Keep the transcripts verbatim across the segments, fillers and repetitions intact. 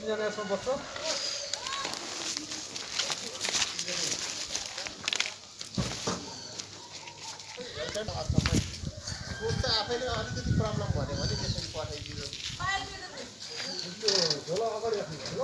तिनजना यसमा बस्छ आफैले अलिकति प्रब्लम भन्यो भने त्यसरी पठाइदिनु झोला अगाडि राख्नु ल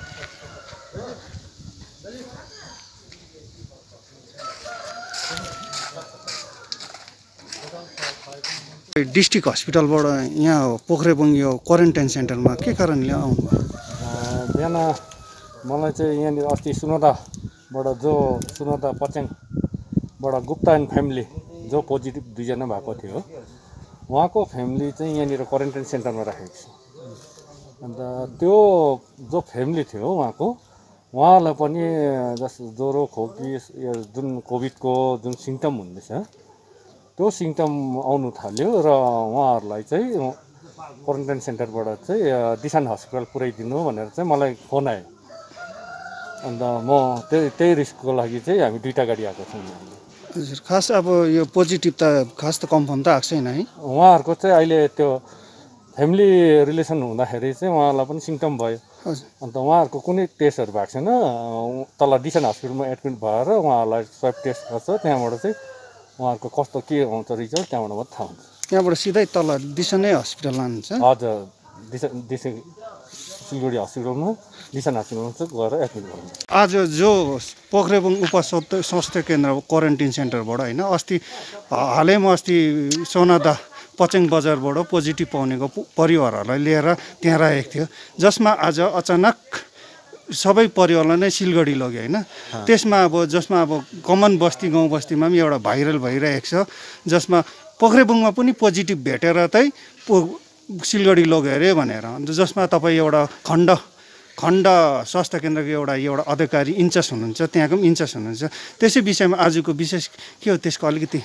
तपाईहरु डिस्ट्रिक्ट हस्पिटलबाट यहाँ पोखरेबुङ यो क्वारेन्टाइन सेन्टरमा के कारणले आउनु बिहान मलाई चाहिँ यहाँनिर अस्ति सुनौदाबाट जो सुनौदा पच्याङबाट गुप्ता एन्ड फ्यामिली जो पोजिटिभ दुईजना भएको थियो उहाँको फ्यामिली चाहिँ यहाँनिर क्वारेन्टाइन सेन्टरमा राखेको छ। अन्त त्यो जो फ्यामिली थियो उहाँको उहाँलाई पनि जस ज्वरो खोकी जुन कोभिडको जुन सिम्टम हुँदैछ त्यो सिम्टम आउनु थाल्यो र उहाँहरूलाई चाहिँ क्वारेन्टाइन सेन्टरबाट चाहिँ दिशान हस्पिटल पुर्याइदिनु भनेर चाहिँ मलाई फोन आयो। अन्त म त्यही त्यही रिस्कको लागि चाहिँ हामी दुईवटा गाडी आएको छौँ। हजुर, खास अब यो पोजिटिभ त खास त कन्फर्म त आएको छैन है। उहाँहरूको चाहिँ अहिले त्यो फ्यामिली रिलेसन हुँदाखेरि चाहिँ उहाँलाई पनि सिम्टम भयो। अन्त उहाँहरूको कुनै टेस्टहरू भएको छैन। तल दिशान हस्पिटलमा एडमिट भएर उहाँहरूलाई स्वाब टेस्ट गर्छ, त्यहाँबाट चाहिँ उहाँहरूको कस्तो के आउँछ रिजल्ट त्यहाँबाट मात्रै थाहा हुन्छ। त्यहाँबाट सिधै तल दिशानै हस्पिटल लानुहुन्छ? हजुर, दिशा दिशा सिलगढी हस्पिटलमा दिशान हस्पिटलमा चाहिँ गएर एडमिट गर्नु। आज जो पोखरेबुङ उप स्वास्थ्य केन्द्र क्वारेन्टाइन सेन्टरबाट होइन अस्ति हालैमा अस्ति सोनादा पच्याङ बजारबाट पोजिटिभ पाउनेको परिवारहरूलाई लिएर त्यहाँ राखेको थियो, जसमा आज अचानक सबै परिवारलाई नै सिलगढी लग्यो होइन। त्यसमा अब जसमा अब कमन बस्ती गाउँ बस्तीमा पनि एउटा भाइरल भइरहेको छ, जसमा पोखरेबुङमा पनि पोजिटिभ भेटेर चाहिँ पो सिलगढी लग्यो अरे भनेर। अन्त जसमा तपाईँ एउटा खण्ड खण्ड स्वास्थ्य केन्द्रको एउटा एउटा अधिकारी इन्चार्ज हुनुहुन्छ, त्यहाँको पनि इन्चार्ज हुनुहुन्छ, त्यसै विषयमा आजको विशेष के हो त्यसको अलिकति?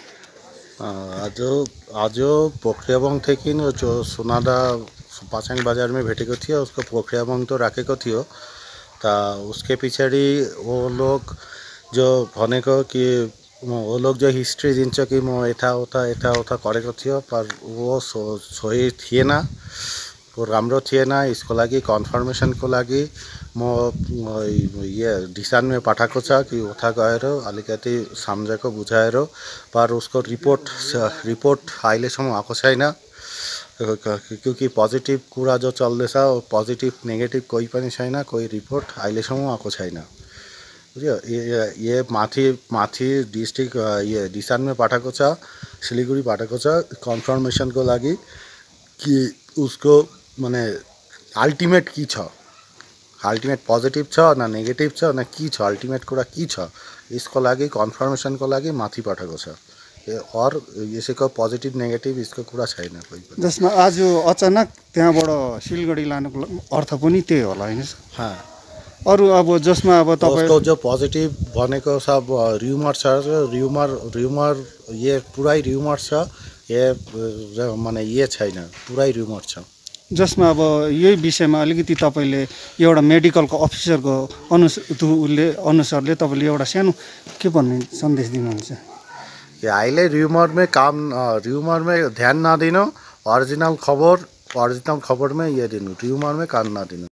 आज आज पोखरेबुङदेखि जो सोनादा पच्याङ बजारमै भेटेको थियो उसको पोखरेबुङ तो राखेको थियो। त उसके पछाडि वो लोग जो भनेको कि वो लोग जो हिस्ट्री दिन्छ कि म यताउता यताउता गरेको थियो, पर वो सो सही थिएन, वो राम्रो थिएन। यसको लागि कन्फर्मेसनको लागि म ये दिशानमा पठाएको छ कि उता गएर अलिकति सम्झेको बुझाएर, पर उसको रिपोर्ट रिपोर्ट अहिलेसम्म आएको छैन। क्योंकि पॉजिटिव कुरा जो चल्दैछ पॉजिटिव नेगेटिभ कोही पनि छैन, कोही रिपोर्ट अहिलेसम्म आएको छैन। बुझ्यो? ये ये माथि माथि डिस्ट्रिक्ट ये दिशानमा पठाएको छ, सिलिगुडी पठाएको छ कन्फर्मेसनको लागि कि उसको माने अल्टिमेट की छ, अल्टिमेट पॉजिटिभ छ न नेगेटिभ छ न की छ, अल्टिमेट कुरा की छ, यसको लागि कन्फर्मेसनको लागि माथि पठाएको छ। और यसको पोजिटिभ नेगेटिभ यसको कुरा छैन कोही पनि। जसमा आज अचानक त्यहाँबाट सिलगढी लानुको अर्थ पनि त्यही होला हैन? हाँ, अरू अब जसमा अब तपाईको जो पोजिटिभ भनेको सब र्युमर छ, र्युमर र्युमर ये पुरै र्युमर छ, ये माने ये छैन, पुरै र्युमर छ। जसमा अब यही विषयमा अलिकति तपाईले एउटा मेडिकलको अफिसरको अनुसारले अनुसारले तपाईले एउटा सानो के भन्ने सन्देश दिनुहुन्छ? अहिले र्युमर में काम र्युमर में ध्यान नदिनु, ओरिजिनल खबर ओरिजिनल खबर में ये दिनु, र्युमर में काम नदिनु।